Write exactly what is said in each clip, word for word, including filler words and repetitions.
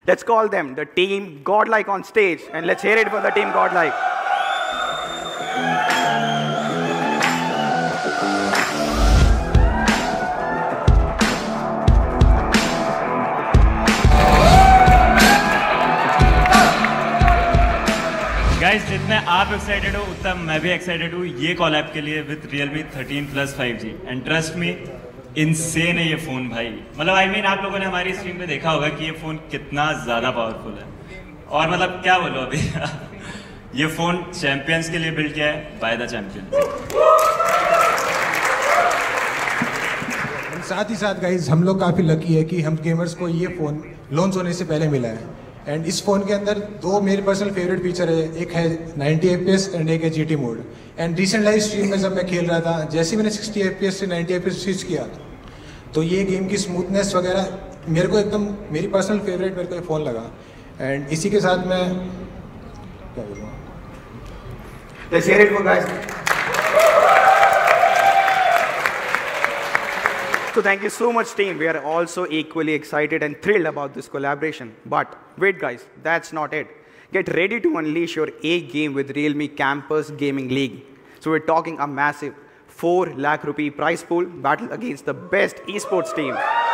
Let's call them the team Godlike on stage, and let's hear it for the team Godlike. Guys, जितने आप excited हो उतना मैं भी एक्साइटेड हूँ ये कॉलैब के लिए with Realme thirteen plus five G. And trust me, insane है ये फ़ोन भाई। मतलब आई I मीन mean, आप लोगों ने हमारी स्ट्रीम पे देखा होगा कि ये फ़ोन कितना ज़्यादा पावरफुल है। और मतलब क्या बोलो अभी ये फ़ोन चैंपियंस के लिए बिल्ड किया है बाय द चैंपियन। साथ ही साथ गाइज हम लोग काफ़ी लकी है कि हम गेमर्स को ये फ़ोन लॉन्च होने से पहले मिला है। एंड इस फ़ोन के अंदर दो मेरे पर्सनल फेवरेट फीचर है, एक है ninety F P S and एक है G T mode. And recent live stream में जब मैं खेल रहा था, जैसे ही मैंने सिक्सटी एफ पी एस से ninety F P S switch किया तो ये गेम की स्मूथनेस वगैरह मेरे को एकदम मेरी पर्सनल फेवरेट मेरे को ये फ़ोन लगा। एंड इसी के साथ मैं क्या बोलूँ, Let's hear it for guys. So thank you so much team. We are also equally excited and thrilled about this collaboration. But wait guys, that's not it. Get ready to unleash your A game with Realme Campus Gaming League. So we're talking a massive four lakh rupee prize pool battle against the best esports team.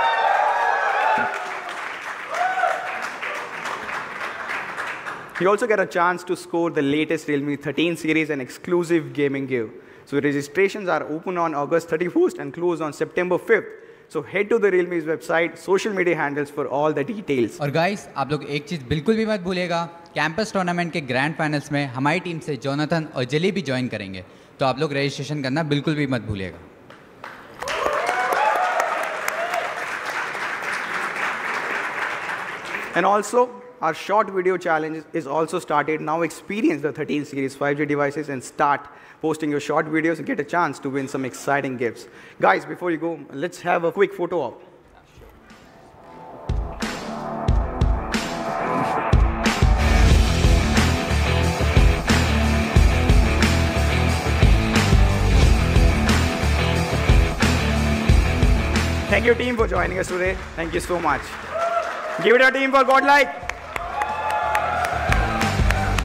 You also get a chance to score the latest Realme thirteen series and exclusive gaming gear. So registrations are open on August thirty-first and close on September fifth. So head to the Realme's website, social media handles for all the details. और guys, आप लोग एक चीज़ बिल्कुल भी मत भूलिएगा, campus tournament के ग्रैंड फाइनल्स में हमारी टीम से जोनाथन और जली भी ज्वाइन करेंगे, तो आप लोग रजिस्ट्रेशन करना बिल्कुल भी मत भूलिएगा। And also, our short video challenge is also started. Now experience the thirteen series five G devices and start posting your short videos and get a chance to win some exciting gifts. Guys, before you go, let's have a quick photo op. Thank you team for joining us today. Thank you so much. Give it a team for Godlike.